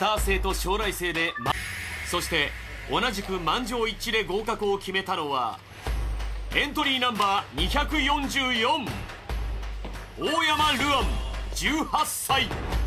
ター性と将来性で、そして同じく満場一致で合格を決めたのはエントリーナンバー244大山ルアン18歳。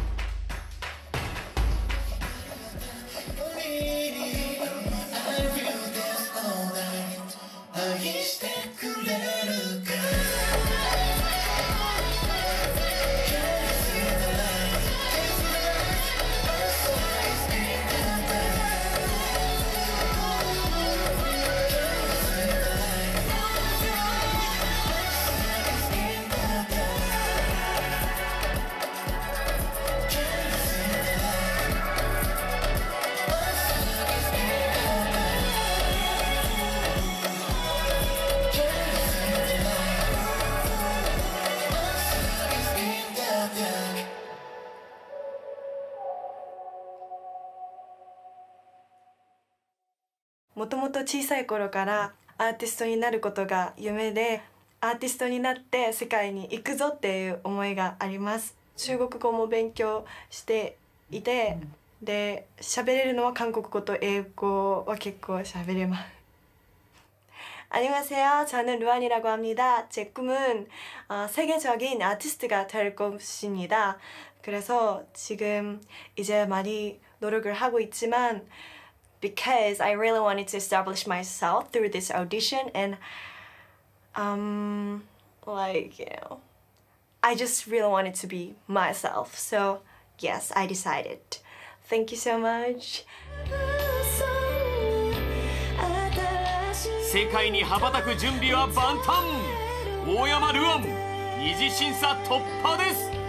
もともと小さい頃からアーティストになることが夢で、アーティストになって世界に行くぞっていう思いがあります。中国語も勉強していて、で喋れるのは韓国語と英語は結構喋れます。안녕하세요. 저는 루안이라고 합니다. 제 꿈은 세계적인 아티스트가 될 것입니다. 그래서 지금 이제 많이 노력을 하고 있지만 because I really wanted to establish myself through this audition and like, you know, I just really wanted to be myself. So yes, I decided. Thank you so much. 世界に羽ばたく準備は万端。大山ルアン二次審査突破です。